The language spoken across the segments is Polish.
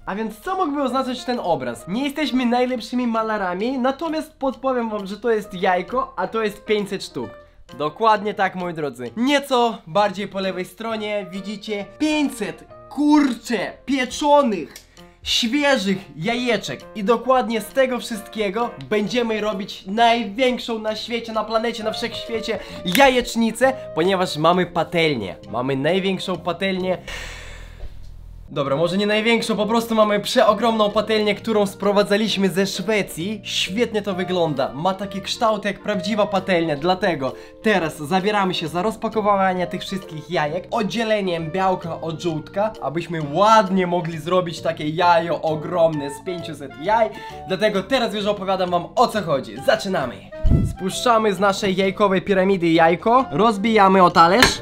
A więc co mógłby oznaczać ten obraz? Nie jesteśmy najlepszymi malarami, natomiast podpowiem wam, że to jest jajko, a to jest 500 sztuk. Dokładnie tak, moi drodzy. Nieco bardziej po lewej stronie widzicie 500, kurczę, pieczonych, świeżych jajeczek. I dokładnie z tego wszystkiego będziemy robić największą na świecie, na planecie, na wszechświecie jajecznicę, ponieważ mamy patelnię. Mamy największą patelnię. Dobra, może nie największą, po prostu mamy przeogromną patelnię, którą sprowadzaliśmy ze Szwecji. Świetnie to wygląda, ma taki kształt jak prawdziwa patelnia, dlatego teraz zabieramy się za rozpakowanie tych wszystkich jajek, oddzieleniem białka od żółtka, abyśmy ładnie mogli zrobić takie jajo ogromne z 500 jaj. Dlatego teraz już opowiadam wam, o co chodzi. Zaczynamy! Spuszczamy z naszej jajkowej piramidy jajko, rozbijamy o talerz.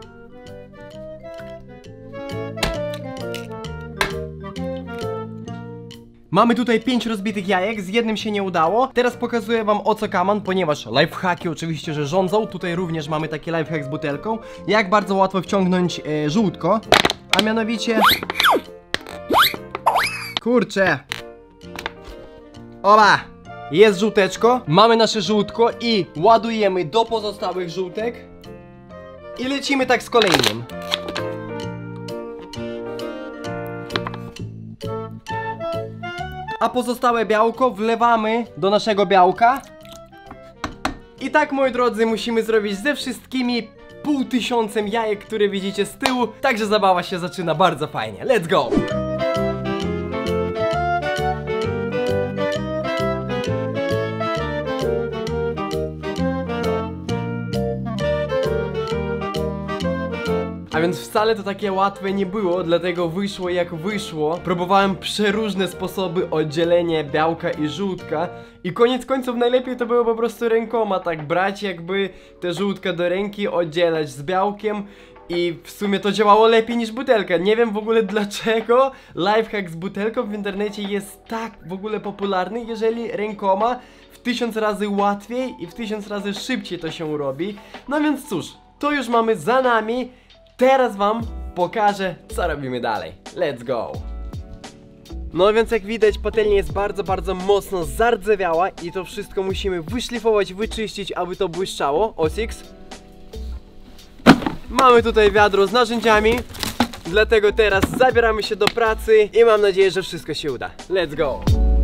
Mamy tutaj 5 rozbitych jajek, z jednym się nie udało. Teraz pokazuję wam, o co kaman, ponieważ lifehacki oczywiście, że rządzą. Tutaj również mamy taki lifehack z butelką. Jak bardzo łatwo wciągnąć żółtko. A mianowicie... Kurczę. Oba! Jest żółteczko. Mamy nasze żółtko i ładujemy do pozostałych żółtek. I lecimy tak z kolejnym. A pozostałe białko wlewamy do naszego białka. I tak, moi drodzy, musimy zrobić ze wszystkimi 500 jajek, które widzicie z tyłu. Także zabawa się zaczyna bardzo fajnie. Let's go! A więc wcale to takie łatwe nie było, dlatego wyszło jak wyszło. Próbowałem przeróżne sposoby oddzielenia białka i żółtka. I koniec końców najlepiej to było po prostu rękoma, tak brać jakby te żółtka do ręki, oddzielać z białkiem. I w sumie to działało lepiej niż butelka. Nie wiem w ogóle dlaczego lifehack z butelką w internecie jest tak w ogóle popularny, jeżeli rękoma w 1000 razy łatwiej i w 1000 razy szybciej to się robi. No więc cóż, to już mamy za nami. Teraz wam pokażę, co robimy dalej. Let's go! No więc jak widać, patelnia jest bardzo mocno zardzewiała i to wszystko musimy wyszlifować, wyczyścić, aby to błyszczało. Osix. Mamy tutaj wiadro z narzędziami, dlatego teraz zabieramy się do pracy i mam nadzieję, że wszystko się uda. Let's go!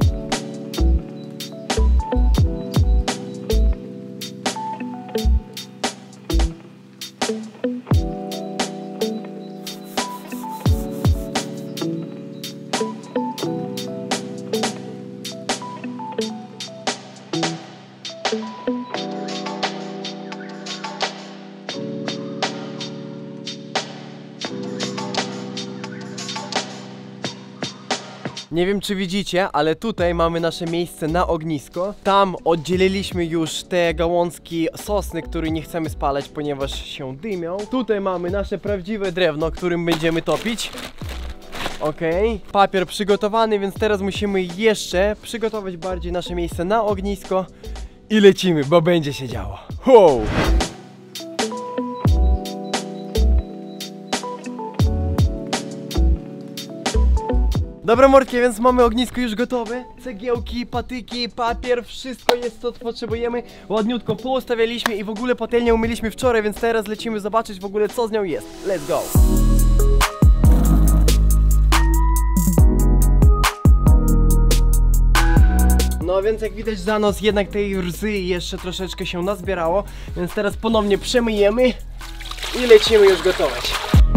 Nie wiem, czy widzicie, ale tutaj mamy nasze miejsce na ognisko. Tam oddzieliliśmy już te gałązki sosny, które nie chcemy spalać, ponieważ się dymią. Tutaj mamy nasze prawdziwe drewno, którym będziemy topić. Okej, papier przygotowany, więc teraz musimy jeszcze przygotować bardziej nasze miejsce na ognisko. I lecimy, bo będzie się działo. Wow! Dobra, mordki, więc mamy ognisko już gotowe. Cegiełki, patyki, papier, wszystko jest, co potrzebujemy. Ładniutko poustawialiśmy i w ogóle patelnię umyliśmy wczoraj, więc teraz lecimy zobaczyć w ogóle, co z nią jest. Let's go! No więc jak widać, za noc jednak tej rdzy jeszcze troszeczkę się nazbierało, więc teraz ponownie przemyjemy i lecimy już gotować.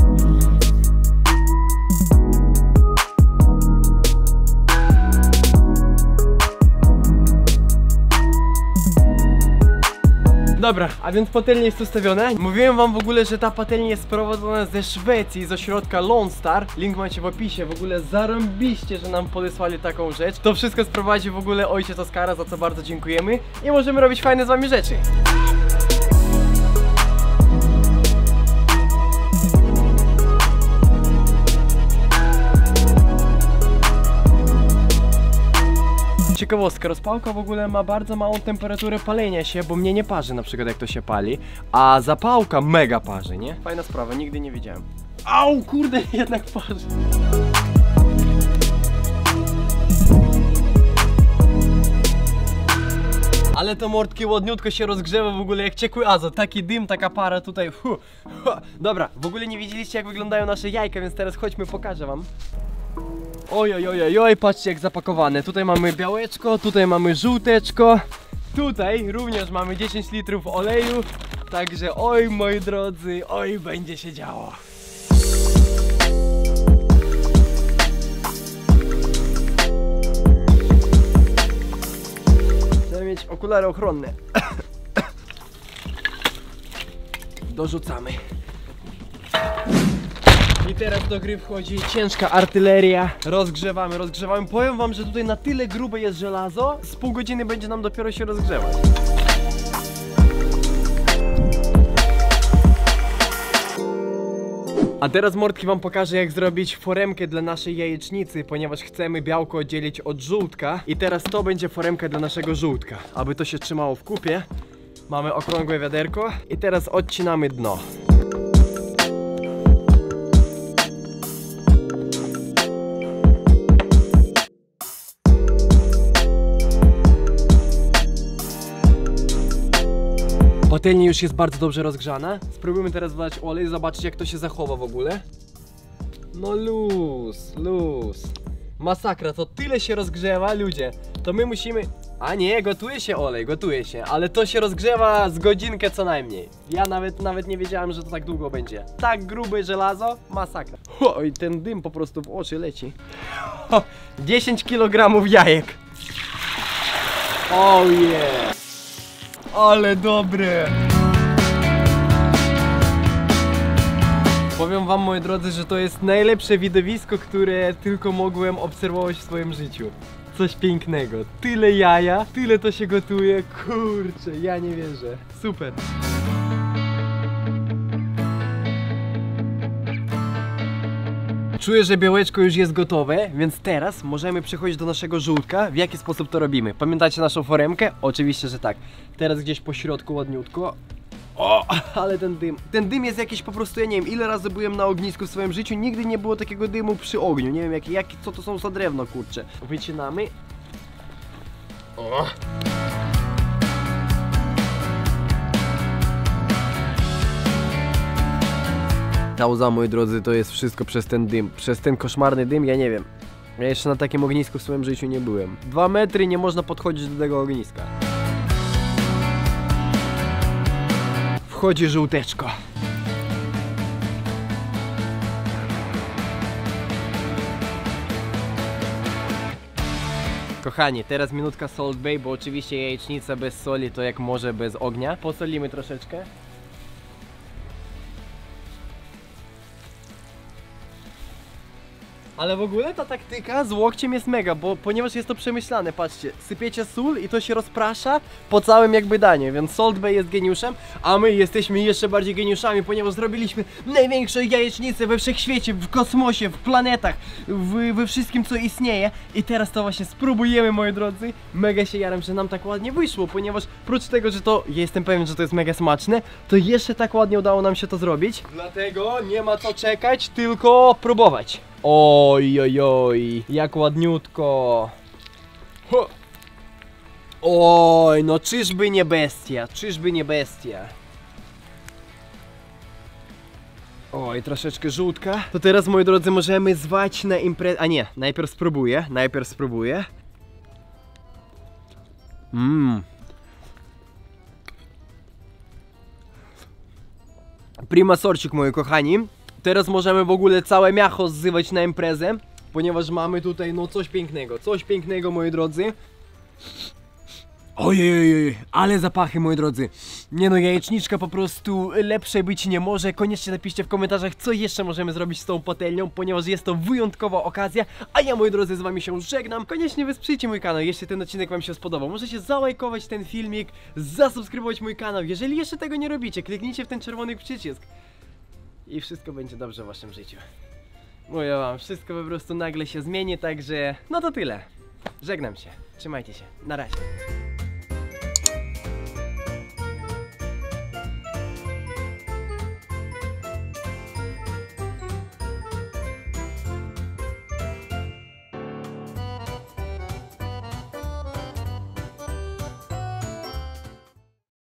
Dobra, a więc patelnia jest ustawiona. Mówiłem wam w ogóle, że ta patelnia jest sprowadzona ze Szwecji, z ośrodka Lone Star. Link macie w opisie. W ogóle zarąbiście, że nam podesłali taką rzecz. To wszystko sprowadził w ogóle ojciec Oskara, za co bardzo dziękujemy. I możemy robić fajne z wami rzeczy. Ciekawostka, rozpałka w ogóle ma bardzo małą temperaturę palenia się, bo mnie nie parzy na przykład jak to się pali, a zapałka mega parzy, nie? Fajna sprawa, nigdy nie wiedziałem. Au, kurde, jednak parzy. Ale to mordki ładniutko się rozgrzewa w ogóle jak ciekły azot. Taki dym, taka para tutaj. Dobra, w ogóle nie widzieliście jak wyglądają nasze jajka, więc teraz chodźmy, pokażę wam. Oj, oj, oj, oj, oj, patrzcie jak zapakowane. Tutaj mamy białeczko, tutaj mamy żółteczko. Tutaj również mamy 10 litrów oleju. Także oj moi drodzy, oj będzie się działo. Trzeba mieć okulary ochronne. Dorzucamy. I teraz do gry wchodzi ciężka artyleria. Rozgrzewamy, rozgrzewamy. Powiem wam, że tutaj na tyle grube jest żelazo, z pół godziny będzie nam dopiero się rozgrzewać. A teraz mordki wam pokażę jak zrobić foremkę dla naszej jajecznicy, ponieważ chcemy białko oddzielić od żółtka. I teraz to będzie foremka dla naszego żółtka. Aby to się trzymało w kupie, mamy okrągłe wiaderko i teraz odcinamy dno. Patelnia już jest bardzo dobrze rozgrzana. Spróbujmy teraz wlać olej, zobaczyć jak to się zachowa w ogóle. No luz, luz. Masakra, to tyle się rozgrzewa, ludzie. To my musimy... A nie, gotuje się olej, gotuje się. Ale to się rozgrzewa z godzinkę co najmniej. Ja nawet nie wiedziałem, że to tak długo będzie. Tak grube żelazo, masakra. Oj, ten dym po prostu w oczy leci. 10 kg jajek. Oh yeah. Ale dobre! Powiem wam moi drodzy, że to jest najlepsze widowisko, które tylko mogłem obserwować w swoim życiu. Coś pięknego. Tyle jaja, tyle to się gotuje. Kurczę, ja nie wierzę. Super. Czuję, że białeczko już jest gotowe, więc teraz możemy przechodzić do naszego żółtka. W jaki sposób to robimy? Pamiętacie naszą foremkę? Oczywiście, że tak. Teraz gdzieś po środku ładniutko. O, ale ten dym jest jakiś po prostu, ja nie wiem, ile razy byłem na ognisku w swoim życiu, nigdy nie było takiego dymu przy ogniu. Nie wiem, co to są za drewno, kurczę. Wycinamy. O. Ta łza, moi drodzy, to jest wszystko przez ten dym, przez ten koszmarny dym, ja nie wiem. Ja jeszcze na takim ognisku w swoim życiu nie byłem. 2 metry nie można podchodzić do tego ogniska. Wchodzi żółteczko. Kochani, teraz minutka Salt Bay, bo oczywiście jajecznica bez soli to jak morze bez ognia. Posolimy troszeczkę. Ale w ogóle ta taktyka z łokciem jest mega, ponieważ jest to przemyślane, patrzcie, sypiecie sól i to się rozprasza po całym jakby daniu, więc Salt Bay jest geniuszem, a my jesteśmy jeszcze bardziej geniuszami, ponieważ zrobiliśmy największą jajecznicę we wszechświecie, w kosmosie, w planetach, we wszystkim co istnieje i teraz to właśnie spróbujemy, moi drodzy. Mega się jaram, że nam tak ładnie wyszło, ponieważ prócz tego, że to, jestem pewien, że to jest mega smaczne, to jeszcze tak ładnie udało nam się to zrobić, dlatego nie ma co czekać, tylko próbować. Oj, oj, oj, jak ładniutko. Oj, no czyżby nie bestia, czyżby nie bestia. Oj, troszeczkę żółtka. To teraz, moi drodzy, możemy zwać na imprezę. A nie, najpierw spróbuję. Prima sorcik, moi kochani. Teraz możemy w ogóle całe miacho zzywać na imprezę, ponieważ mamy tutaj no coś pięknego, moi drodzy. Ojej, ale zapachy, moi drodzy. Nie no, jajeczniczka po prostu lepszej być nie może. Koniecznie napiszcie w komentarzach, co jeszcze możemy zrobić z tą patelnią, ponieważ jest to wyjątkowa okazja. A ja, moi drodzy, z wami się żegnam. Koniecznie wesprzyjcie mój kanał, jeśli ten odcinek wam się spodobał. Możecie zalajkować ten filmik, zasubskrybować mój kanał. Jeżeli jeszcze tego nie robicie, kliknijcie w ten czerwony przycisk. I wszystko będzie dobrze w waszym życiu. Mówię wam, wszystko po prostu nagle się zmieni, także no to tyle. Żegnam się, trzymajcie się, na razie.